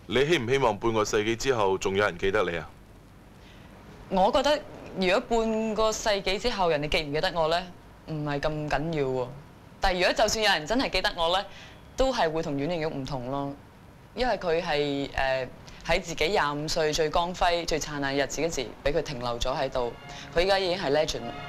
你希唔希望半個世紀之後仲有人記得你啊？ 我覺得如果半個世紀之後人哋記唔記得我咧，唔係咁緊要喎。但係如果就算有人真係記得我咧，都係會同阮玲玉唔同咯，因為佢係喺自己25歲最光輝、最燦爛嘅日子嗰時，俾佢停留咗喺度。佢依家已經係 legend 啦。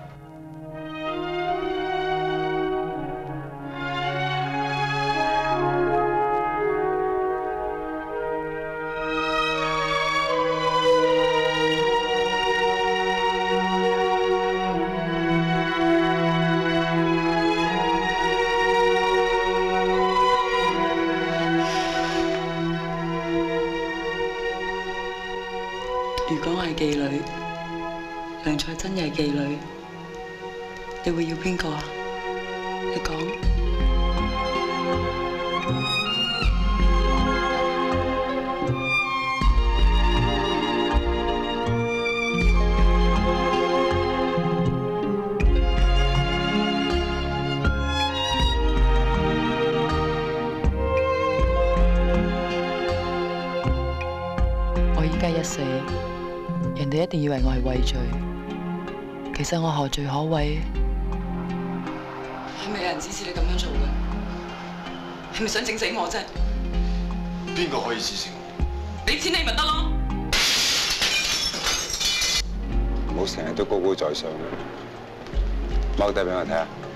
如果我係妓女，梁彩珍又係妓女，你會要邊個啊？你講。我依家一死，人哋一定以為我係畏罪，其實我何罪可畏？係咪有人指示你咁樣做嘅？係咪想整死我啫？ 邊個可以指示我？ 俾錢你咪得咯！ 唔好成日都高高在上，踎低俾我睇下。